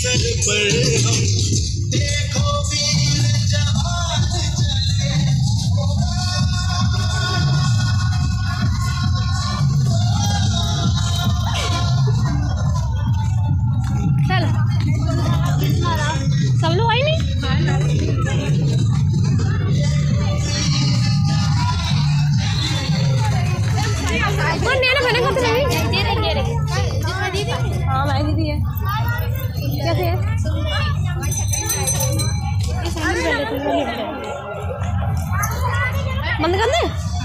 Sir पर हम देखो वीर जवान चले। चल सब लोग आई नहीं हाँ मैं दीदी है कैसे है बंद कर दे।